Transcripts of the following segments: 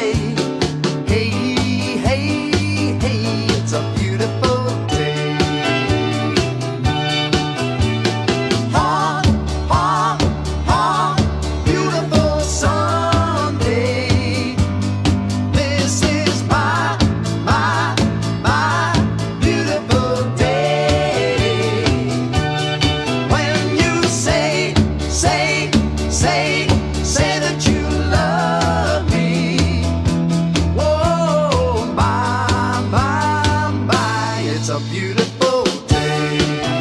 say, hey, hey, hey, it's a beautiful day. Honk, honk, honk, beautiful Sunday. This is my beautiful day. When you say that you love me. Whoa, my, it's a beautiful day.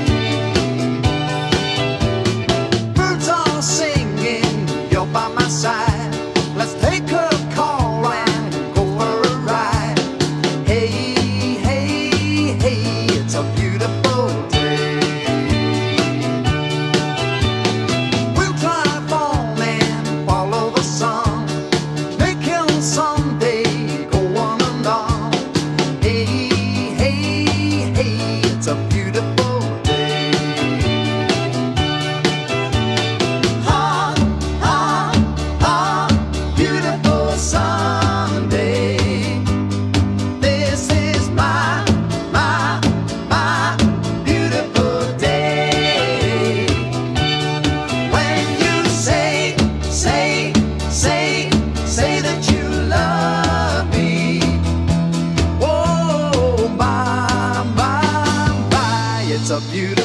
Birds are singing, you're by my side. Let's take a car and go for a ride. Hey, hey, hey, it's a beautiful day. We'll drive on and follow the sun, making someday go on and on. Hey, hey, hey, it's a beautiful day. Honk, honk, honk, beautiful Sunday. This is my beautiful day. When you say that you love me. Whoa, my, it's a beautiful